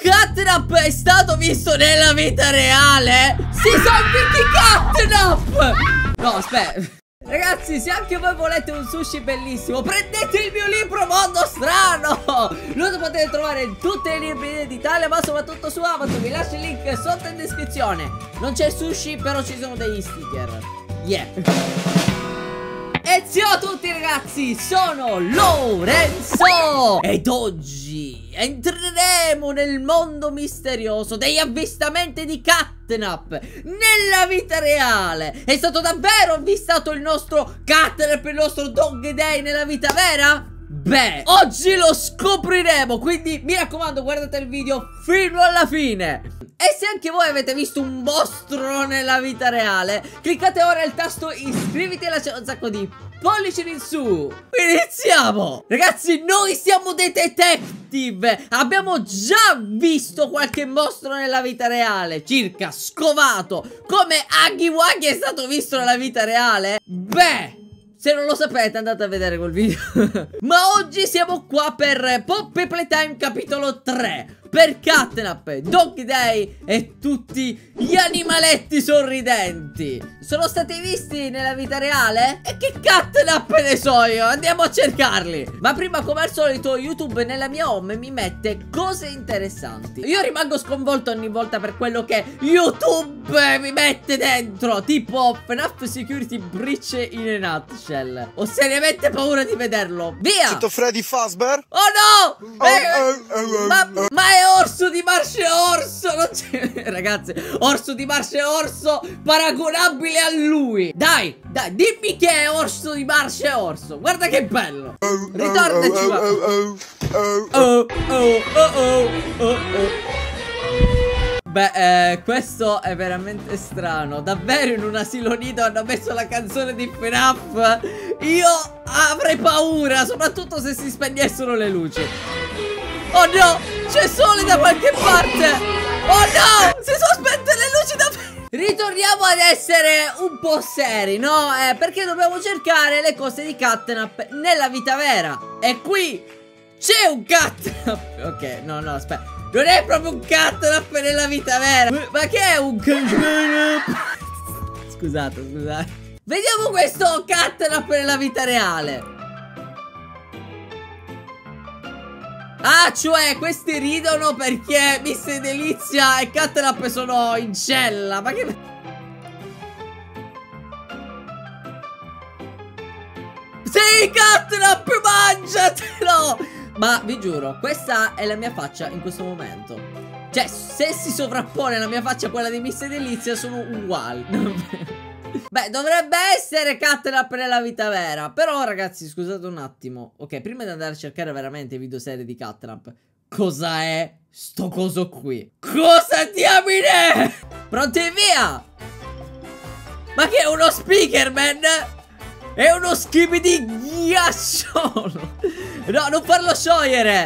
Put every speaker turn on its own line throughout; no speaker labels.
Catnap è stato visto nella vita reale? Si sono visti Catnap! No, aspetta. Ragazzi, se anche voi volete un sushi bellissimo, prendete il mio libro Mondo Strano. Lo potete trovare in tutte le librerie d'Italia, ma soprattutto su Amazon. Vi lascio il link sotto in descrizione. Non c'è sushi, però ci sono degli sticker. Yeah. E ciao a tutti ragazzi, sono Lorenzo ed oggi entreremo nel mondo misterioso degli avvistamenti di Catnap nella vita reale. È stato davvero avvistato il nostro Catnap, il nostro Dog Day nella vita vera? Beh, oggi lo scopriremo, quindi mi raccomando guardate il video fino alla fine. E se anche voi avete visto un mostro nella vita reale, cliccate ora il tasto iscriviti e lasciate un sacco di pollici in su. Iniziamo! Ragazzi, noi siamo dei detective. Abbiamo già visto qualche mostro nella vita reale, circa scovato, come Huggy Wuggy è stato visto nella vita reale. Beh, se non lo sapete andate a vedere quel video. Ma oggi siamo qua per Poppy Playtime capitolo 3, per Catnap, Dog Day e tutti gli animaletti sorridenti. Sono stati visti nella vita reale? E che Catnap ne so io? Andiamo a cercarli. Ma prima, come al solito, YouTube nella mia home mi mette cose interessanti. Io rimango sconvolto ogni volta per quello che YouTube mi mette dentro, tipo FNAF Security Breach in a nutshell. Ho seriamente paura di vederlo. Via!
Cito Freddy Fazbear?
Oh no! Ma è Orso di Marce Orso! Non c'è... Ragazzi, Orso di Marce Orso paragonabile a lui. Dai, dimmi che è Orso di Marce Orso. Guarda che bello. Ritornaci qua. Beh, questo è veramente strano. Davvero in un asilo nido hanno messo la canzone di FNAF? Io avrei paura, soprattutto se si spegnessero le luci. Oh no, c'è sole da qualche parte. Oh no, si sono spente le luci davvero. Ritorniamo ad essere un po' seri, no? Perché dobbiamo cercare le cose di Catnap nella vita vera. E qui c'è un Catnap. Ok, no, aspetta. Non è proprio un Catnap nella vita vera. Ma che è un Catnap? Scusate. Vediamo questo Catnap nella vita reale. Ah, cioè questi ridono perché Miss Delizia e Catnap sono in cella. Ma che... Sì, Catnap, mangiatelo! Ma vi giuro, questa è la mia faccia in questo momento. Cioè, se si sovrappone la mia faccia a quella di Miss Delizia, sono uguali. Beh, dovrebbe essere Catnap nella vita vera. Però, ragazzi, scusate un attimo. Ok, prima di andare a cercare veramente video serie di Catnap, cosa è sto coso qui? Cosa diamine? Pronti via! Ma che è uno speakerman? È uno schibidi ghiacciolo. No, non farlo sciogliere.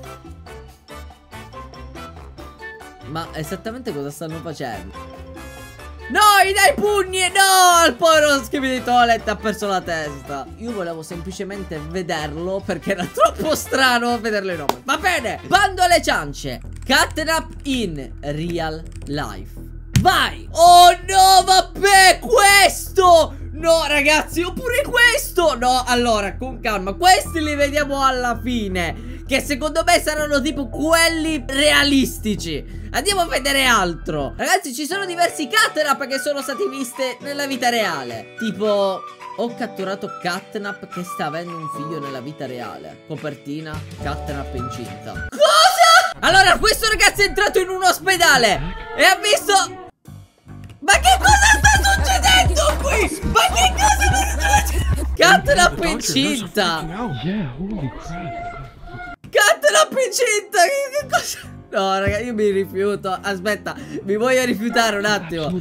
Ma esattamente cosa stanno facendo? No, gli dai pugni. No, il povero schibidi toilet ha perso la testa. Io volevo semplicemente vederlo perché era troppo strano vederlo in nome. Va bene, bando alle ciance. Catnap in real life. Vai. Oh no, vabbè, questo. No, ragazzi, oppure questo. No, allora, con calma. Questi li vediamo alla fine, che secondo me saranno tipo quelli realistici. Andiamo a vedere altro. Ragazzi, ci sono diversi Catnap che sono stati visti nella vita reale. Tipo, ho catturato Catnap che sta avendo un figlio nella vita reale. Copertina, Catnap incinta. Cosa? Allora, questo ragazzo è entrato in un ospedale e ha visto... Ma che cosa sta succedendo qui? Ma che cosa sta succedendo? Catnap incinta. Catnap incinta. Che cosa? No, raga, io mi rifiuto. Aspetta, mi voglio rifiutare un attimo.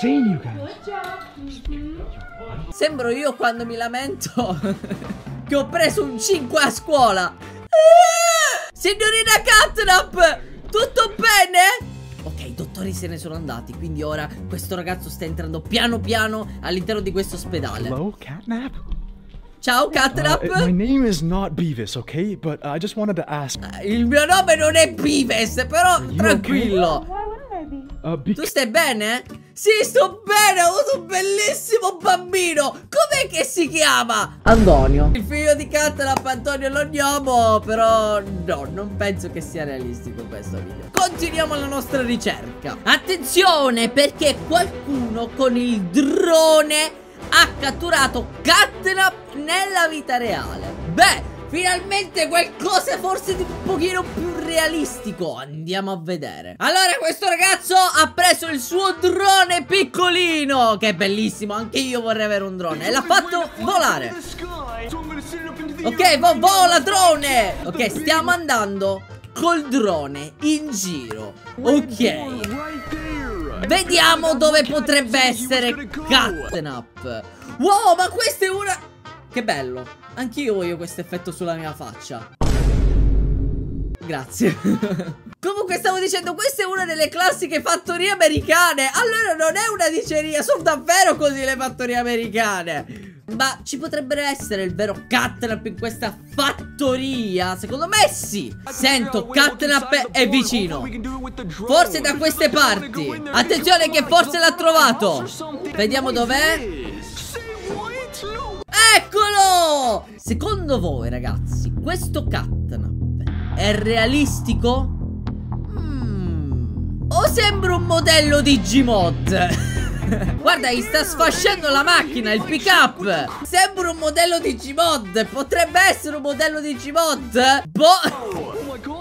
Sembro io quando mi lamento che ho preso un 5 a scuola. Signorina Catnap, tutto bene? Ok, i dottori se ne sono andati, quindi ora questo ragazzo sta entrando piano piano all'interno di questo ospedale.
Hello, Catnap?
Ciao Catnap.
My name is not Beavis, okay? But I just wanted to ask.
Il mio nome non è Beavis, però tranquillo.
Okay?
Tu stai bene? Sì, sto bene, ho avuto un bellissimo bambino. Com'è che si chiama? Antonio. Il figlio di Catnap, Antonio l'ognomo. Però no, non penso che sia realistico questo video. Continuiamo la nostra ricerca. Attenzione, perché qualcuno con il drone ha catturato Catnap nella vita reale. Beh, finalmente qualcosa forse di un pochino più realistico. Andiamo a vedere. Allora, questo ragazzo ha preso il suo drone piccolino, che è bellissimo, anche io vorrei avere un drone, e l'ha fatto volare. Ok, vola drone. Ok, stiamo andando col drone in giro. Ok, vediamo dove potrebbe essere Catnap. Wow, ma questa è una... Che bello. Anch'io voglio questo effetto sulla mia faccia. Grazie. Comunque stavo dicendo, questa è una delle classiche fattorie americane. Allora non è una diceria, sono davvero così le fattorie americane. Ma ci potrebbe essere il vero Catnap in questa fattoria? Secondo me sì. Sento Catnap è vicino. Forse da queste parti. Attenzione che forse l'ha trovato. Vediamo dov'è. Eccolo! Secondo voi ragazzi, questo Catnap è realistico? O sembra un modello di Gmod? Guarda, gli sta sfasciando la macchina, il pick up. Sembra un modello di Gmod. Potrebbe essere un modello di Gmod. Boh.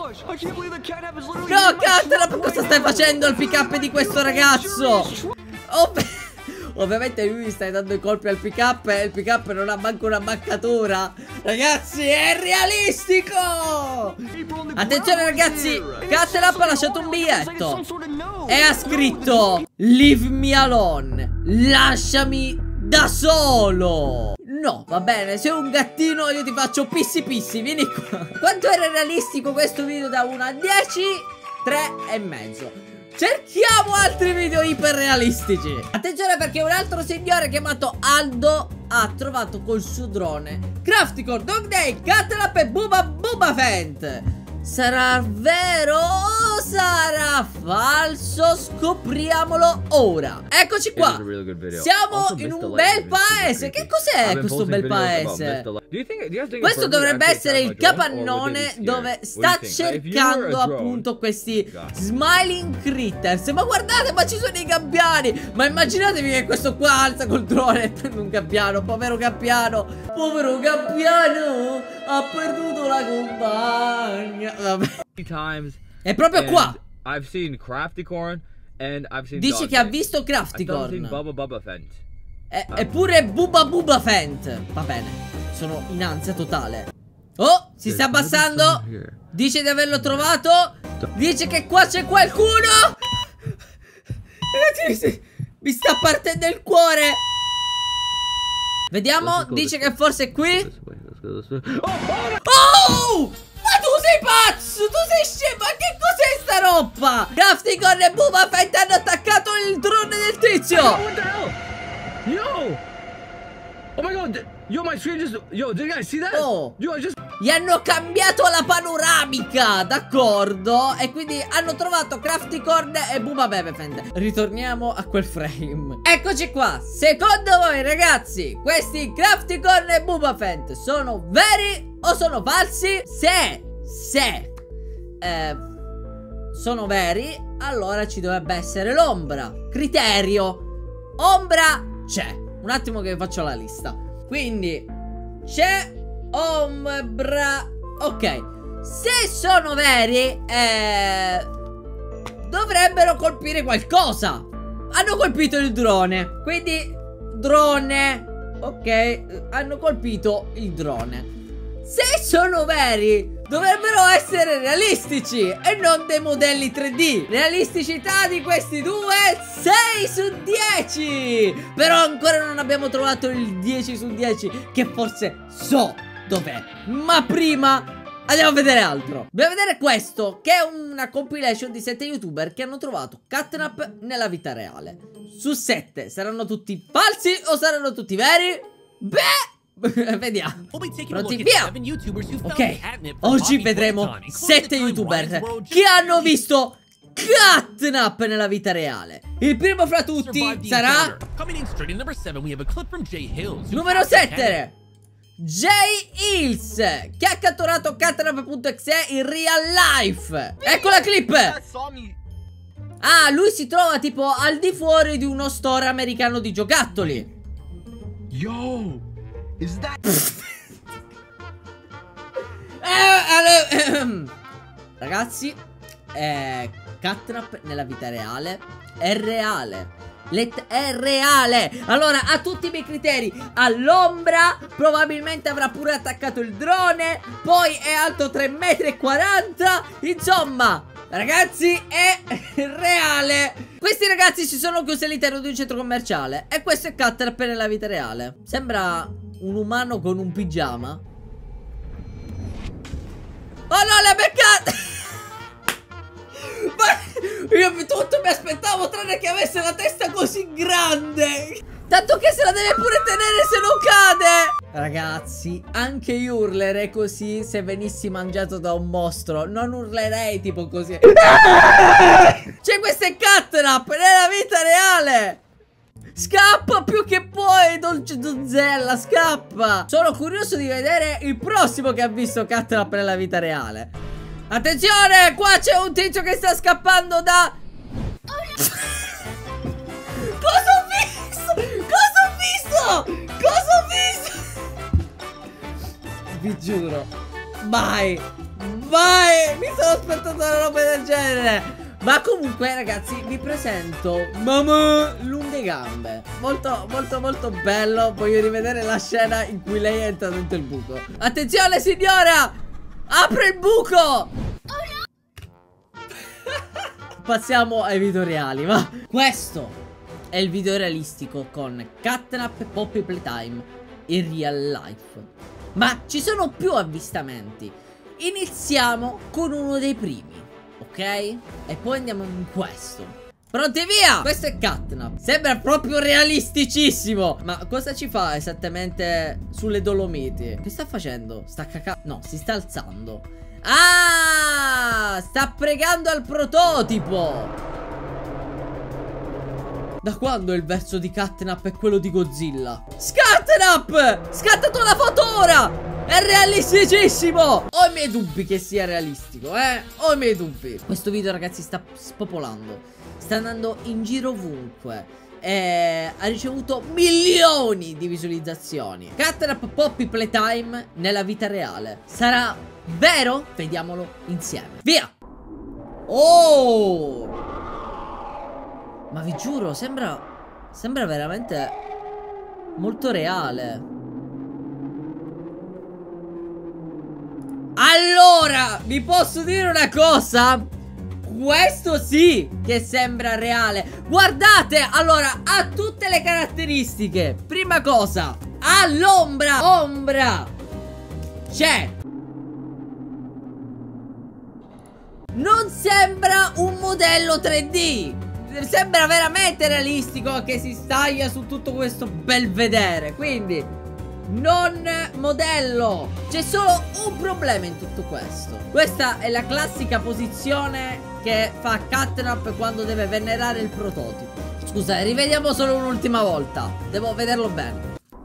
No, Catnap, cosa stai facendo al pick up di questo ragazzo? Ovviamente lui stai dando i colpi al pick up e il pick up non ha manco una maccatura. Ragazzi, è realistico. Attenzione ragazzi, Catnap ha lasciato un biglietto e ha scritto: Leave me alone, lasciami da solo. No, va bene, sei un gattino, io ti faccio pissi pissi, vieni qua. Quanto era realistico questo video da 1 a 10? 3,5. Cerchiamo altri video iperrealistici. Attenzione, perché un altro signore chiamato Aldo ha trovato col suo drone Crafticore, Dog Day, Catnap e Bubba Fent. Sarà vero o sarà falso? Scopriamolo ora. Eccoci qua. Siamo in un bel paese. Che cos'è questo bel paese? Questo dovrebbe essere il capannone dove sta cercando appunto questi smiling critters. Ma guardate, ma ci sono i gabbiani. Ma immaginatevi che questo qua alza col drone e prende un gabbiano. Povero gabbiano. Povero gabbiano, ha perduto la compagna. Vabbè. È proprio qua. Dice che ha visto Crafticorn. Eppure Bubba Fent. Va bene, sono in ansia totale. Oh, si sta abbassando. Dice di averlo trovato. Dice che qua c'è qualcuno. Ragazzi, mi sta partendo il cuore. Vediamo, dice che forse è qui. Oh! Ma tu sei pazzo! Tu sei scemo! Ma che cos'è sta roba? Crafticorn e Bubba Fent hanno attaccato il drone del tizio!
Yo! Oh my god! Yo, my screen just... Yo, did you guys see that?
Oh!
Yo, I just...
Gli hanno cambiato la panoramica, d'accordo? E quindi hanno trovato Crafticorn e Bubba Fent. Ritorniamo a quel frame. Eccoci qua. Secondo voi ragazzi, questi Crafticorn e Bubba Fent sono veri o sono falsi? Se sono veri, allora ci dovrebbe essere l'ombra. Criterio: ombra c'è. Un attimo che vi faccio la lista. Quindi c'è ombra. Ok, se sono veri dovrebbero colpire qualcosa. Hanno colpito il drone, quindi drone. Ok, hanno colpito il drone. Se sono veri, dovrebbero essere realistici e non dei modelli 3D. Realisticità di questi due 6 su 10. Però ancora non abbiamo trovato il 10 su 10, che forse so dov'è. Ma prima andiamo a vedere altro. Dobbiamo vedere questo, che è una compilation di 7 youtuber che hanno trovato Catnap nella vita reale. Su 7 saranno tutti falsi o saranno tutti veri? Beh, Vediamo. Pronti, via. Ok, oggi vedremo 7 youtuber che hanno visto Catnap nella vita reale. Il primo fra tutti sarà numero 7, Jay Hills, che ha catturato Catnap.exe in real life. Ecco la clip. Ah, lui si trova tipo al di fuori di uno store americano di giocattoli.
Yo, is that...
Ragazzi, Catnap nella vita reale è reale. È reale. Allora, a tutti i miei criteri, all'ombra, probabilmente avrà pure attaccato il drone, poi è alto 3,40 m. Insomma, ragazzi, è reale. Questi ragazzi si sono chiusi all'interno di un centro commerciale. E questo è Catnap nella vita reale. Sembra un umano con un pigiama. Oh no, l'ha beccata! Ma io tutto mi aspettavo tranne che avesse la testa così grande. Tanto che se la deve pure tenere se non cade. Ragazzi, anche io urlerei così se venissi mangiato da un mostro. Non urlerei tipo così. Cioè, questo è Catnap nella vita reale. Scappa più che puoi, dolce donzella, scappa. Sono curioso di vedere il prossimo che ha visto Catnap nella vita reale. Attenzione, qua c'è un tizio che sta scappando da... Cosa ho visto? Cosa ho visto? Cosa ho visto? Vi giuro. Mai. Mai. Mi sono aspettato una roba del genere. Ma comunque, ragazzi, vi presento Mamma Lunghe Gambe. Molto, molto, molto bello. Voglio rivedere la scena in cui lei entra dentro il buco. Attenzione, signora! Apre il buco! Passiamo ai video reali, ma questo è il video realistico con Catnap Poppy Playtime in real life. Ma ci sono più avvistamenti. Iniziamo con uno dei primi, ok? E poi andiamo in questo. Pronti, via! Questo è Catnap. Sembra proprio realisticissimo. Ma cosa ci fa esattamente sulle Dolomiti? Che sta facendo? Sta cacando? No, si sta alzando. Ah! Sta pregando al prototipo. Da quando il verso di Catnap è quello di Godzilla? Scatnap! Scattato la foto ora! È realisticissimo! Ho i miei dubbi che sia realistico, ho i miei dubbi. Questo video, ragazzi, sta spopolando. Sta andando in giro ovunque. Ha ricevuto milioni di visualizzazioni. Catnap Poppy Playtime nella vita reale. Sarà vero? Vediamolo insieme. Via! Oh! Ma vi giuro, sembra veramente molto reale. Allora, vi posso dire una cosa? Questo sì che sembra reale. Guardate, allora, ha tutte le caratteristiche. Prima cosa, ha l'ombra. Ombra c'è. Non sembra un modello 3D. Sembra veramente realistico che si staglia su tutto questo belvedere. Quindi non modello. C'è solo un problema in tutto questo. Questa è la classica posizione che fa Catnap quando deve venerare il prototipo. Scusa, rivediamo solo un'ultima volta. Devo vederlo bene.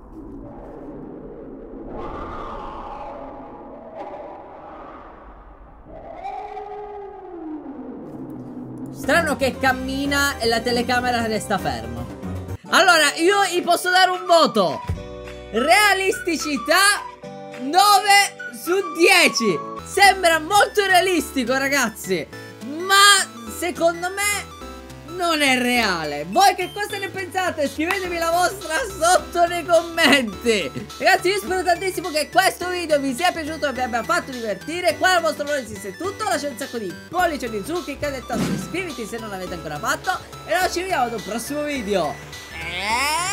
Strano che cammina e la telecamera resta ferma. Allora, io gli posso dare un voto. Realisticità 9 su 10. Sembra molto realistico, ragazzi, ma secondo me non è reale. Voi che cosa ne pensate? Scrivetemi la vostra sotto nei commenti. Ragazzi, io spero tantissimo che questo video vi sia piaciuto e vi abbia fatto divertire. Qua al vostro nome è tutto. Lasciate un sacco di pollici in su, cliccate il tasto iscriviti se non l'avete ancora fatto. E noi ci vediamo ad un prossimo video.